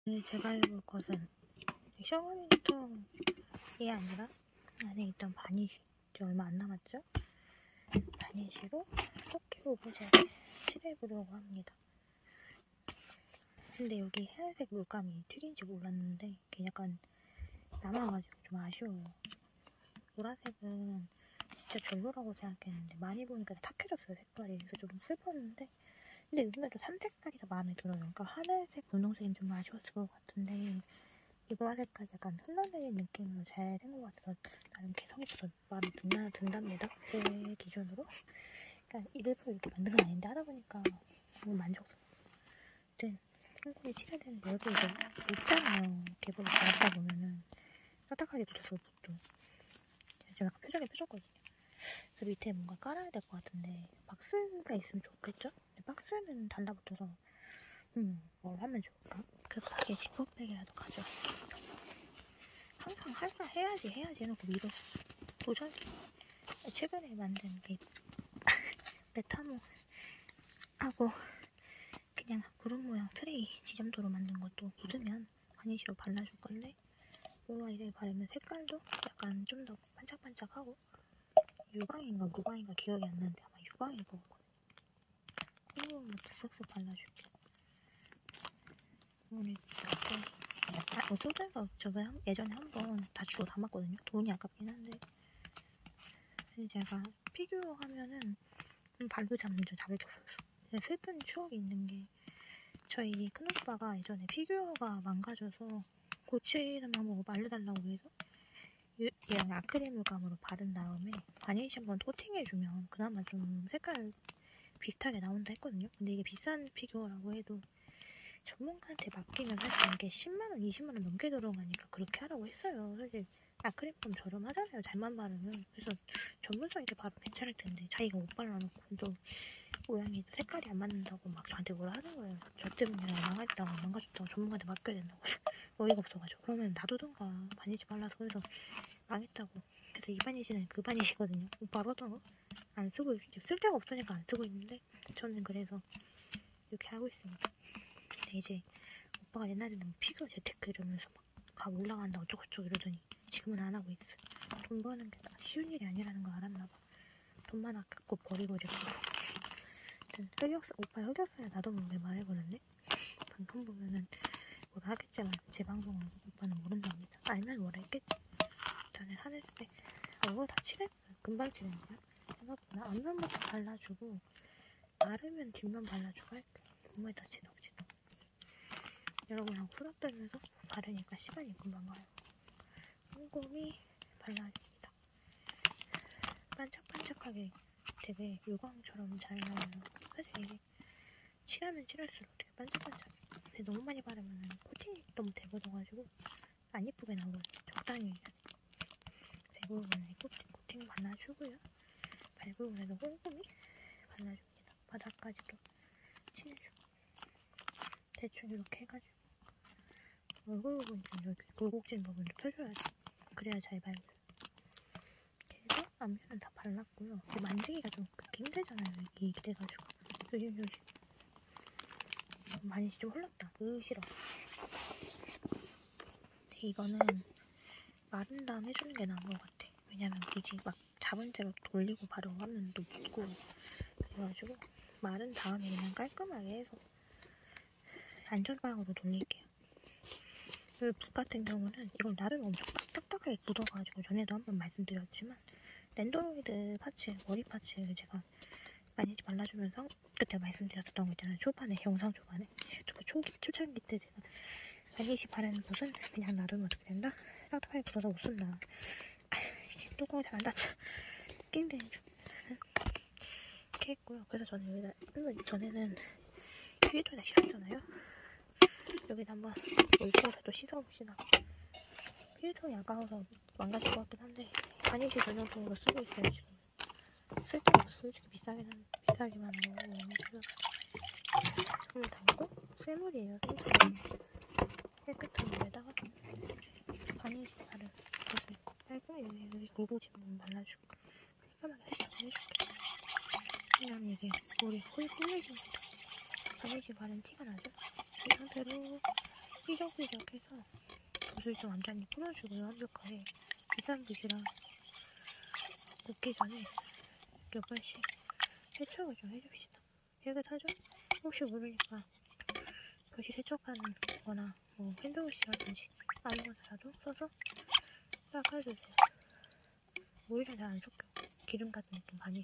오늘 제가 해볼 것은 샤워리터이 아니라 안에 있던 바니쉬, 이제 얼마 안 남았죠? 바니쉬로 토끼 오브제를 칠해보려고 합니다. 근데 여기 하얀색 물감이 튀긴지 몰랐는데 이게 약간 남아가지고 좀 아쉬워요. 보라색은 진짜 별로라고 생각했는데 많이 보니까 탁해졌어요, 색깔이. 그래서 좀 슬펐는데, 근데 요즘에도 3색깔이 더 마음에 들어요. 그러니까 하늘색, 분홍색은 좀 아쉬웠을 것 같은데 이 보라색까지 약간 흘러내리는 느낌으로 잘 된 것 같아서 나름 개성이 있어서 마음에 든답니다, 제 기준으로. 그러니까 일부러 이렇게 만든 건 아닌데 하다 보니까 너무 만족스러워. 아무튼 콩콩이 칠해야 되는데 여기 이제 있잖아요. 개보를 잘하다 보면은 딱딱하게 붙었어요, 붓도. 지금 약간 표정이 펴졌거든요. 그래서 밑에 뭔가 깔아야 될 것 같은데 박스가 있으면 좋겠죠? 근데 박스는 달라붙어서 뭘 하면 좋을까? 급하게 지퍼백이라도 가져왔어요. 항상 할까 해야지 해놓고 미뤘어. 도전기. 최근에 만든 게 메타모하고 그냥 구름 모양 트레이 지점도로 만든 것도 묻으면 바니쉬로 발라줄 건데 이거 이렇게 바르면 색깔도 약간 좀 더 반짝반짝하고 유광인가 무광인가 기억이 안 나는데 아마 유광일 거거든요. 콩으로부터 쓱쓱 발라줄게. 오늘 소주가 저번에 예전에 한번 다 주워 담았거든요. 돈이 아깝긴 한데 제가 피규어 하면은 발로 잡는 줄 잡을 게 없었어. 슬픈 추억이 있는 게 저희 큰오빠가 예전에 피규어가 망가져서 고치는 방법을 알려달라고 해서 얘랑 아크릴 물감으로 바른 다음에 바니쉬 한번 코팅해주면 그나마 좀 색깔 비슷하게 나온다 했거든요. 근데 이게 비싼 피규어라고 해도 전문가한테 맡기면 사실 이게 10만원, 20만원 넘게 들어가니까 그렇게 하라고 했어요. 사실 아크릴 좀 저렴하잖아요, 잘만 바르면. 그래서 전문성 있게 바르면 괜찮을 텐데 자기가 못 발라놓고 또 모양이 색깔이 안 맞는다고 막 저한테 뭐라 하는 거예요. 저 때문에 망가졌다고 전문가한테 맡겨야 된다고. 어이가 없어가지고. 그러면 놔두던가 바니쉬 발라서. 그래서 망했다고. 그래서 이 바니쉬는 그 바니쉬거든요. 오빠가 하던 거 안 쓰고 쓸 데가 없으니까 안 쓰고 있는데 저는 그래서 이렇게 하고 있습니다. 근데 이제 오빠가 옛날에는 피규어 재테크 이러면서 막 값 올라간다 어쩌고저쩌고 이러더니 지금은 안 하고 있어요. 돈 버는 게 쉬운 일이 아니라는 걸 알았나 봐. 돈만 아깝고 버리고 이랬고. 오빠 흑역사에 나도 모르게 말해버렸네. 방송 보면은 뭐라 하겠지만 제 방송은 오빠는 모른답니다. 알면 뭐라 했겠지. 저는 하늘 때 이거 다 칠했어요. 금방 칠한 거야. 생각보다 앞면부터 발라주고 마르면 뒷면 발라주고 할게요. 몸에다 치덕치덕. 여러분하고 수다 떨면서 바르니까 시간이 금방 가요. 꼼꼼히 발라줍니다. 반짝반짝하게 되게 유광처럼 잘 나와요. 사실 이게 칠하면 칠할수록 되게 반짝반짝해. 근데 너무 많이 바르면 코팅이 너무 돼버려가지고 안 예쁘게 나오거든요. 적당히 대부분에 코팅 발라주고요. 발 부분에도 꼼꼼히 발라줍니다. 바닥까지도 칠해주고 대충 이렇게 해가지고 얼굴 부분 좀 여기 굴곡진 부분도 펴줘야 돼. 그래야 잘 발려요. 그래서 앞면은 다 발랐고요. 근데 만지기가 좀 그렇게 힘들잖아요. 여기 돼가지고 요즘 많이 좀 흘렀다. 싫어. 근데 이거는 마른 다음 해주는 게 나은 것 같아. 왜냐면 굳이 막 잡은 채로 돌리고 바로 하면 또 묻고 그래가지고 마른 다음에 그냥 깔끔하게 해서 안전방으로 돌릴게요. 그 붓 같은 경우는 이걸 나름 엄청 딱딱하게 굳어가지고 전에도 한번 말씀드렸지만 랜더로이드 파츠, 머리 파츠를 제가 많이 발라주면서 그때 말씀드렸던 거 있잖아요. 초반에, 영상 초반에 유튜브 초창기 때 제가 바니쉬 바르는 곳은 그냥 놔두면 어떻게 된다? 딱딱하게 굳어서 못 쓴다. 뚜껑이 잘 안 닫혀. 낑대 이렇게 했고요. 그래서 저는 여기다 전에는 휴지통에다 씻었잖아요. 여기다 한번 물 부어서 또 씻어봅시다. 휴지통이 아까워서 망가질 것 같긴 한데 바니쉬 전용통으로 쓰고 있어요. 지금 쓸데없어. 솔직히 비싸기만 하고 그래서 손을 담고 쇠물이에요. 쇠물 깨끗한 물에다가 바니쉬 바른 곳을 깔고 여기 굵어진 부분 발라주고 깔끔하게 시작해줄게. 그냥 이게 물이 홀 흘리지 못하고 바니쉬 바른 티가 나죠? 이 상태로 휘적휘적해서 붓을 좀 완전히 풀어주고요. 완벽하게 비싼 붓이라 묻기 전에 몇 번씩 세척을 좀 해줍시다. 깨끗하죠? 혹시 모르니까 붓이 세척하는 거나 뭐 핸드워시라든지 아무거나라도 써서 닦아주세요. 오일에 잘 안 섞여. 기름 같은 느낌 많이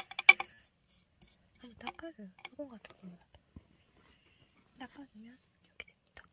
한번 닦아줘요. 수건 같은 걸로 닦아주면 이렇게 됩니다.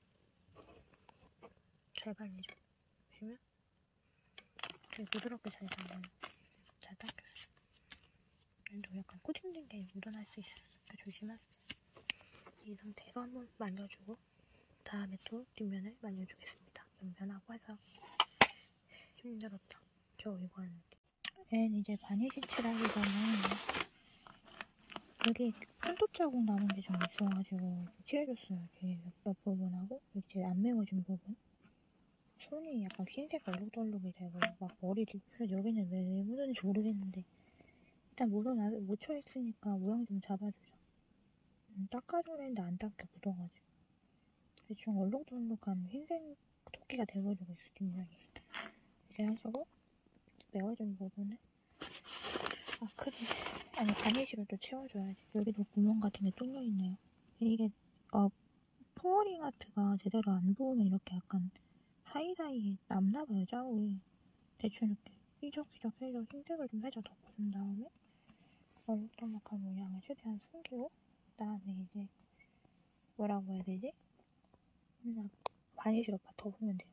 잘 발리죠? 보시면 되게 부드럽게 잘 발려요. 잘 닦였어요. 또 약간 코팅된 게 묻어날 수 있으니까 조심하세요. 이 상태에서 한번 말려주고 다음에 또 뒷면을 말려주겠습니다. 옆면하고 해서 힘들었다. 저 이거 하는데. 얘는 이제 바니쉬 칠하기 전에 여기 손톱 자국 남은 게 좀 있어가지고 칠해줬어요. 뒤에 옆 부분하고 이제 안 메워진 부분. 손이 약간 흰색 얼룩덜룩이 되고 막 머리 뒤에서 여기는 왜 묻었는지 모르겠는데 일단 묻혀있으니까 모양 좀 잡아주자. 닦아주려 했는데 안 닦여 묻어가지고 대충 얼룩덜룩한 흰색 토끼가 돼버리고 있어 뒷면이. 이제 하시고 메워진 부분을 아크릴 아니 바니쉬로 또 채워줘야지. 여기도 구멍 같은 게 뚫려있네요. 이게 플로링 아트가 제대로 안 부으면 이렇게 약간 사이사이에 남나봐요. 자국이 대충 이렇게 휘적휘적 해서 흰색을 좀 살짝 덮어준 다음에 얼룩덜룩한 모양을 최대한 숨기고 그 다음에 이제 뭐라고 해야 되지? 그냥 바니쉬로 덮으면 돼요.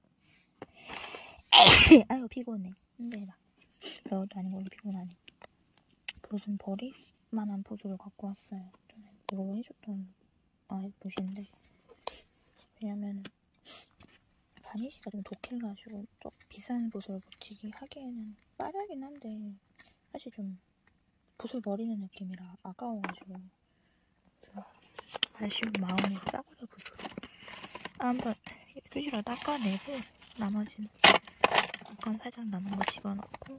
아유 피곤해. 힘들다. 별것도 아니고 피곤하네. 붓은 버릴 만한 붓으로 갖고 왔어요. 전에 이거 해줬던 붓인데 왜냐면 바니쉬가 좀 독해가지고 또 비싼 붓으로 붙이기 하기에는 빠르긴 한데 사실 좀 붓을 버리는 느낌이라 아까워가지고 아쉬운 마음으로 싸구려 붓으로 한번 수시로 닦아내고 나머지는 약간 살짝 남은 거 집어넣고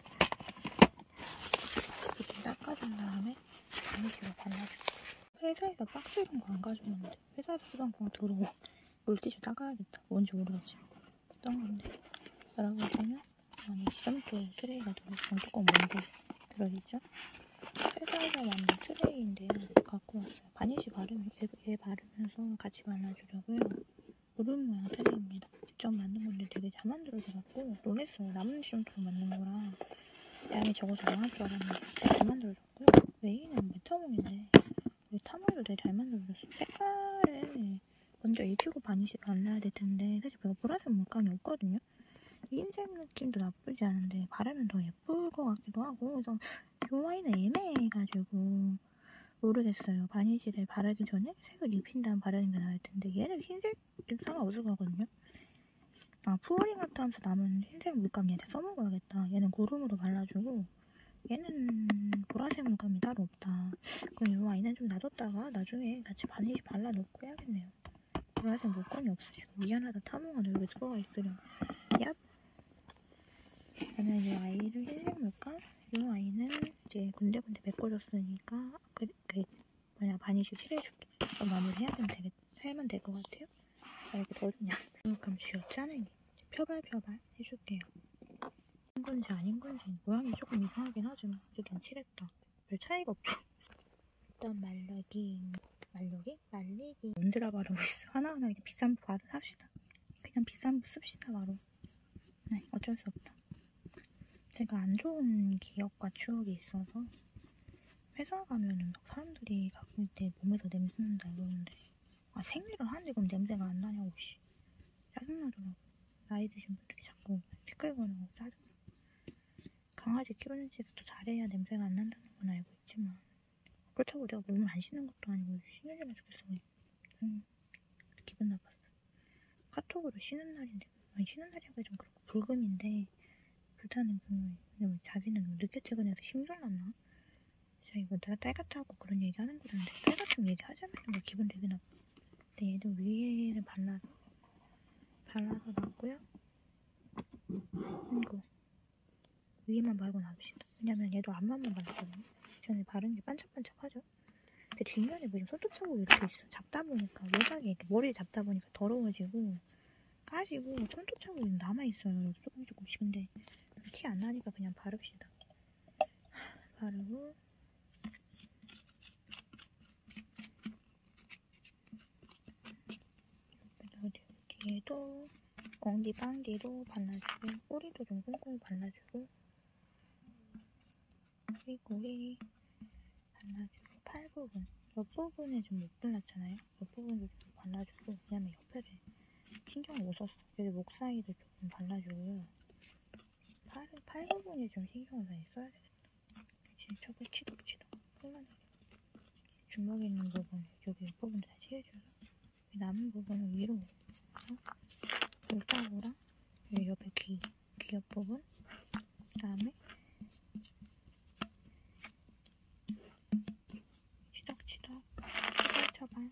이렇게 닦아준 다음에 바니쉬로 발라줄게요. 회사에서 박스 이런 거 안 가져오는데 회사에서 쓰던 거 들어오고 물티슈 닦아야겠다. 뭔지 모르겠지만 어떤 건데 여러분들은 아니 지점도 트레이가 들어있고 뚜껑 뭔데 들어있죠? 회사에서 만든 트레이인데요. 갖고 왔어요. 바니쉬 바르면 얘 바르면서 같이 발라주려고요. 무릎 모양 트레이입니다. 직접 만든 건데 되게 잘 만들어져갖고 놀랬어요. 남은 지점토로 만든 거라 양이 적어서 망할 줄 알았는데 잘 만들어졌고요. 메인은 메타몽인데 메타몽도 되게 잘 만들어졌어요. 색깔을 먼저 입히고 바니쉬를 발라야 될 텐데 사실 제가 보라색 물감이 없거든요. 흰색 느낌도 나쁘지 않은데 바르면 더 예쁠 것 같기도 하고 그래서 이 아이는 애매해가지고 모르겠어요. 바니쉬를 바르기 전에 색을 입힌 다음 바르는 게 나을 텐데 얘는 흰색 상관없을 거거든요. 플로링 아트 하면서 남은 흰색 물감 얘한테 써먹어야겠다. 얘는 고름으로 발라주고 얘는 보라색 물감이 따로 없다. 그럼 이 아이는 좀 놔뒀다가 나중에 같이 바니쉬 발라놓고 해야겠네요. 보라색 물감이 없으시고 미안하다 타몽아 너 여기 들어가 있으려. 얍. 그러면 이 아이를 흰색 물감 이 아이는 이제 군데군데 메꿔줬으니까 바니쉬 칠해줄게. 그럼 마무리 하면 될 것 같아요. 이렇게 더듬냐. 물감 쥐어짜내기. 펴발 해줄게요. 한 건지 아닌 건지 모양이 조금 이상하긴 하지만 어쨌든 칠했다. 별 차이가 없죠. 일단 말리기. 언제다 바르고 있어. 하나하나 이렇게 비싼 붓 삽시다. 그냥 비싼 붓 씁시다 바로. 네, 어쩔 수 없다. 제가 안 좋은 기억과 추억이 있어서 회사 가면은 막 사람들이 가끔 때 몸에서 냄새 난다 이러는데 생리를 하는데 그럼 냄새가 안 나냐고 씨. 짜증나더라고. 나이 드신 분들이 자꾸 시끌거리고 짜증나. 강아지 키우는 집에서도 잘해야 냄새가 안 난다는 건 알고 있지만 그렇다고 내가 몸을 안 씻는 것도 아니고 신경질나 죽겠어. 기분 나빴어. 카톡으로 쉬는 날인데 쉬는 날이라고 좀 그렇고 불금인데 불타는 금요일. 자기는 늦게 퇴근해서 심술났나? 진짜 이거 내가 딸 같다고 그런 얘기 하는 거던데 딸 같은 얘기 하지 말는 거 기분 되게 나빠. 근데 얘도 위에를 발라서 놨고요. 이거 위에만 바르고 놔둡시다. 왜냐면 얘도 앞만만 발랐거든요. 전에 바른 게 반짝반짝하죠? 근데 뒷면에 뭐 좀 손톱 자국이 이렇게 있어. 잡다 보니까 워낙에 이렇게 머리에 잡다 보니까 더러워지고 까지고 손톱 자국이 남아있어요. 조금씩. 근데 티 안 나니까 그냥 바릅시다. 바르고 뒤에도 엉디방디도 발라주고 꼬리도 좀 꽁꽁 발라주고 꼬리 발라주고 팔 부분 옆부분에 좀 못 발랐잖아요. 옆부분도 좀 발라주고 왜냐면 옆에를 신경을 못 썼어. 여기 목 사이도 조금 발라주고요. 팔 부분에 좀 신경을 많이 써야 되겠다. 저걸 치덕치덕 흘러내려. 주먹에 있는 부분 여기 옆부분 다 칠해줘서 남은 부분은 위로 볼따구랑 여기 옆에 귀 옆부분 그 다음에 치덕치덕 처발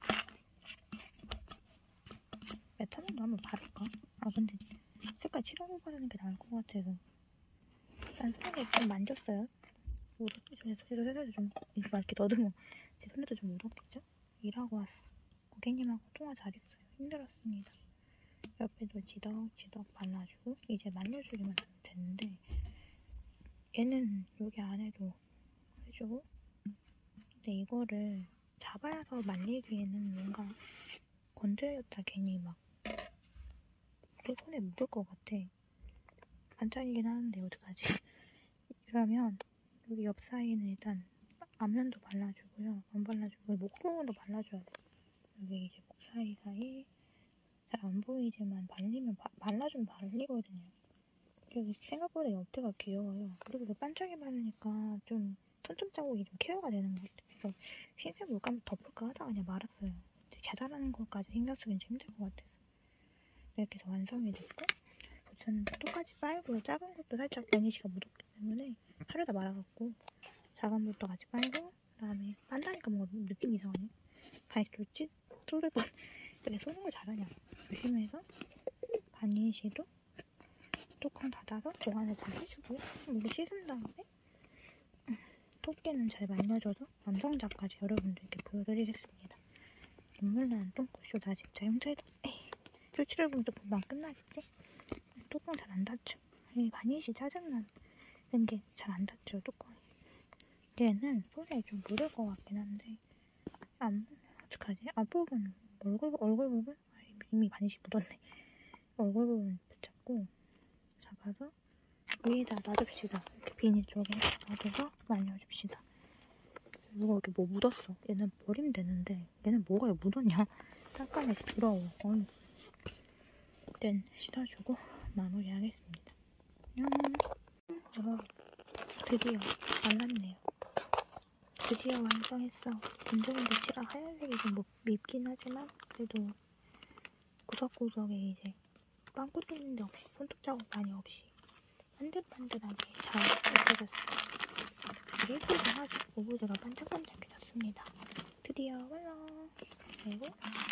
메타몬도 한번 바를까? 아 근데 색깔 칠하고 바르는 게 나을 것 같아서 일단 손에 좀 만졌어요. 손에서 좀 이렇게 더듬어 제 손에도 좀 묻었겠죠? 일하고 왔어. 고객님하고 통화 잘했어요. 힘들었습니다. 옆에도 지덕지덕 발라주고 이제 말려주기만 하면 되는데 얘는 여기 안에도 해주고 근데 이거를 잡아서 말리기에는 뭔가 건드렸다 괜히 막 내 손에 묻을 것 같아. 반짝이긴 하는데 어떡하지? 그러면 여기 옆 사이는 일단 앞면도 발라주고요. 안 발라주고 목 부분도 발라줘야 돼. 여기 이제 목 사이사이 잘 안 보이지만 발라주면 발리거든요. 여기 생각보다 옆태가 귀여워요. 그리고 그 반짝이 바르니까 좀 손톱 자국이 좀 케어가 되는 것 같아요. 그래서 흰색 물감 덮을까 하다가 그냥 말았어요. 자잘한 것까지 신경 쓰기는 좀 힘들 것 같아서. 이렇게 해서 완성이 됐고 저는 똑같이 빨고요. 작은 것도 살짝 버니쉬가 묻었기 때문에 하려다 말아갖고 작은 것도 같이 빨고 그 다음에 빤다니까 뭔가 느낌 이상하네. 바이스톨치 뚜르번 이렇게 쏘는 걸 잘하냐. 조심해서 바니쉬도 뚜껑 닫아서 보관을 잘 해주고요. 물로 씻은 다음에 토끼는 잘 말려줘서 완성작까지 여러분들께 보여드리겠습니다. 눈물나는 똥꼬쇼 나 진짜 힘들다. 쇼츠를 보면 또 금방 끝나겠지? 뚜껑 잘 안 닫혀. 이 바니쉬 짜증나는 게 잘 안 닫혀 뚜껑이. 얘는 손에 좀 묻을 것 같긴 한데 어떡하지? 앞부분 얼굴 부분? 이미 바니쉬 묻었네. 얼굴 부분 붙잡고 잡아서 위에다 놔줍시다. 이렇게 비닐 쪽에 놔줘서 말려줍시다. 이거 이렇게 뭐 묻었어. 얘는 버리면 되는데 얘는 뭐가 묻었냐? 닦아내서 부러워. 일단 씻어주고 마무리하겠습니다. 드디어 말랐네요. 드디어 완성했어. 분정인데 칠하 하얀색이 좀 밉긴 하지만 그래도 구석구석에 이제 빵꾸 뚫린 데 없이 손톱 자국 많이 없이 반들반들하게 잘 없어졌어요. 예쁘긴 하죠. 오브제가 반짝반짝해졌습니다. 드디어 완성! 그리고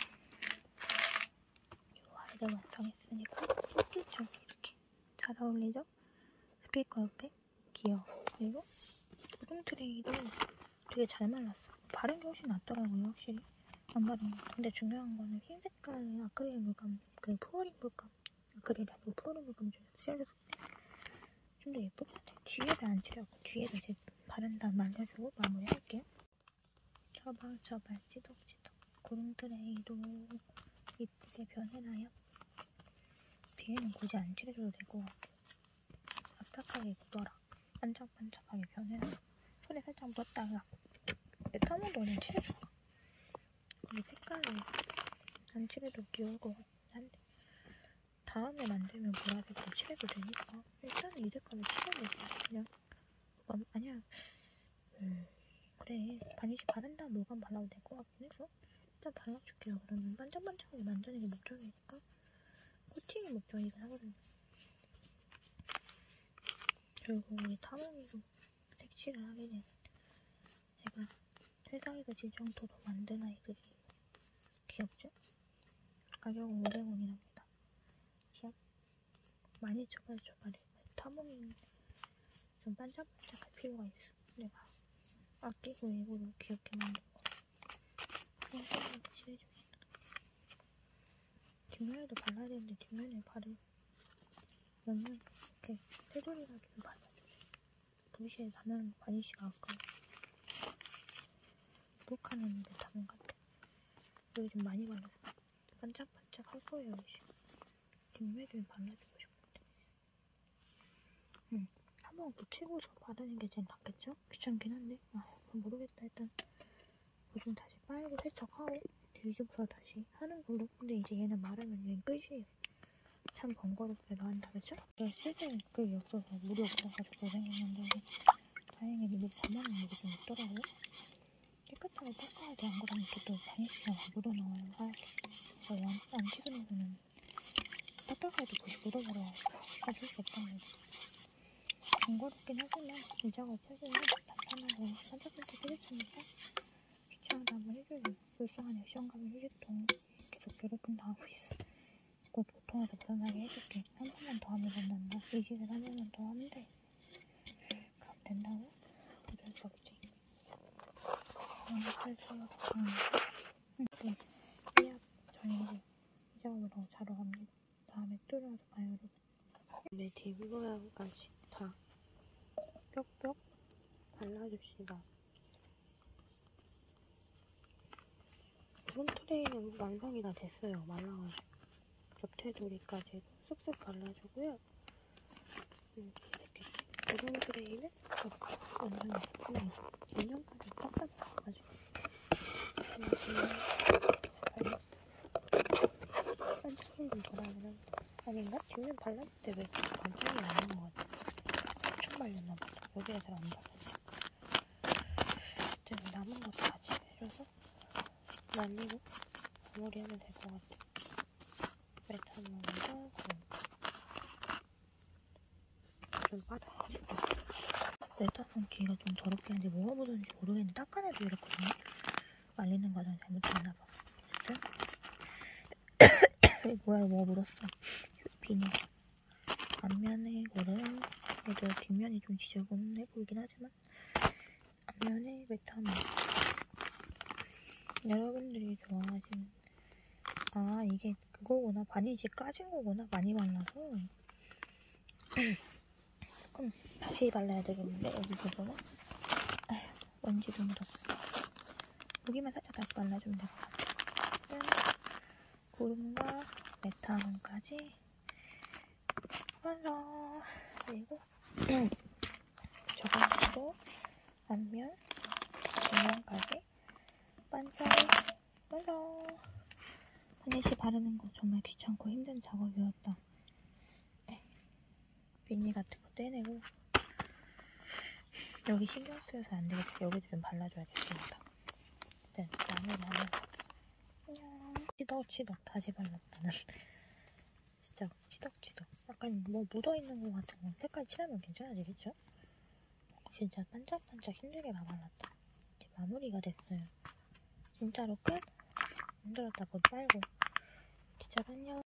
이 아이를 완성했으니까 토끼 쪽이 이렇게 잘 어울리죠? 스피커 옆에 귀여워. 그리고 구름 트레이도 되게 잘 말랐어. 바른 게 훨씬 낫더라고요, 확실히. 안 바른 거. 근데 중요한 거는 흰 색깔의 아크릴 물감, 그 플로링 물감, 아크릴이 아니고 플로링 물감 좀 칠해서 좀 더 예쁘게 하네. 뒤에를 안 칠하고 뒤에를 이제 바른 다음 말려주고 마무리할게요. 처발 찌덕찌덕 구름 트레이도 이쁘게 변해놔요. 뒤에는 굳이 안 칠해줘도 될 것 같고 딱딱하게 묻어라. 반짝반짝하게 변해놔. 손에 살짝 묻었다가 메타몬도 그냥 칠해줄까? 이 색깔을 안 칠해도 귀여울 것 같긴 한데 다음에 만들면 보라색 더 칠해도 되니까 일단은 이 색깔을 칠해내자. 그냥 아니야 그래 바니쉬 바른 다음 물감 발라도 될 것 같긴 해서 일단 발라줄게요. 그러면 반짝반짝하게 만드는 게 목적이니까 코팅이 목적이긴 하거든요. 그리고 이 타몽이로 색칠을 하게 되는데 제가 회사에서 지정토로 만든 아이들이 귀엽죠? 가격은 500원이랍니다. 귀엽? 많이 초발초발해. 타몽이는 좀 반짝반짝할 필요가 있어. 내가 아끼고 일부러 귀엽게 만든 거. 이렇게 칠해줍시다. 뒷면에도 발라야 되는데 뒷면에 바르면 이렇게 테두리라도 좀 발라주세요. 붓이 나는 바니쉬가 아까워. 녹하는 비타민 같아. 여기 좀 많이 발라서 반짝반짝 할 거예요. 이제 뒷면에 좀 발라주고 싶은데. 한번 붙이고서 바르는 게 제일 낫겠죠? 귀찮긴 한데. 모르겠다. 일단 좀 다시 빨고 세척하고 뒤집어서 다시 하는 걸로. 근데 이제 얘는 마르면 얘는 끝이에요. 참 번거롭게도 한다, 그쵸? 실제 그게 없어서 물이 없어가지고 생겼는데 다행히 물 가만히 물이 좀 있더라고요. 깨끗하게 닦아야 돼. 안 그러면 이렇게 또 바니쉬가 묻어나와요. 하얗게. 안 찍으면은 딱딱해도 벌써 묻어버려가지고 어쩔 수 없단 말이야. 번거롭긴 하지만 이 작업 해주면 단단하고 반짝반짝 해줬으니까 귀찮아도 한번 해줘요. 불쌍하네요. 시험 가면 휴지통 계속 괴롭힘 당하고 있어. 곧 보통에서 벗어나게 해줄게. 한 번만 더 하면 된단다. 이 시간 한 번만 더 하면 돼. 그럼 된다고? 어쩔 수 없지. 어쩔 수 없지. 삐압. 저는 이제 이 작업을 더 자러 갑니다. 다음에 또 나와서 봐요, 여러분. 내 뒷모양까지 다 뾱뾱 발라줍시다. 홈트레이는 완성이 다 됐어요. 말라가지고. 옆테두리까지 쓱쓱 발라주고요. 이렇게 기본 트레이는 완성이 됐고요. 인형까지 딱딱 발라가지고 반짝이는 돌아오는 아닌가? 뒷면 발랐을 때 왜 반짝이 안 나는 것 같아? 엄청 발렸나 보다. 여기가 잘 안 발랐어. 이제 남은 것도 같이 해줘서 말리고 마무리하면 될 것 같아. 메탄올과 좀 빠져가지고 메탄올 뒤가 좀 더럽긴 한데 뭐가 묻었는지 모르겠는데 닦아내도 이렇거든요. 말리는 과정이 잘못됐나봐. 뭐야, 뭐가 묻었어. 비닐. 앞면에 고른 얘도 뒷면이 좀 지저분해 보이긴 하지만 앞면에 메탄올. 여러분들이 좋아하시는 이게 그거구나. 바니쉬 까진 거구나. 많이 발라서. 그럼 다시 발라야 되겠는데 여기 부분은 먼지도 묻었어. 여기만 살짝 다시 발라주면 될 것 같아. 구름과 메탄올까지 완성. 그리고 저번에도 앞면 뒷면까지 반짝 완성. 바니쉬 바르는 거 정말 귀찮고 힘든 작업이었다. 비닐 같은 거 떼내고 여기 신경 쓰여서 안 되겠다. 여기도 좀 발라줘야겠습니다. 일단 마무리하면 안녕. 치덕치덕 다시 발랐다는. 진짜 치덕치덕. 약간 뭐 묻어있는 거 같은 거 색깔 칠하면 괜찮아지겠죠? 진짜 반짝반짝 힘들게 다 발랐다. 이제 마무리가 됐어요. 진짜로 끝? 힘들었다. 곧 빨고. 진짜로 안녕.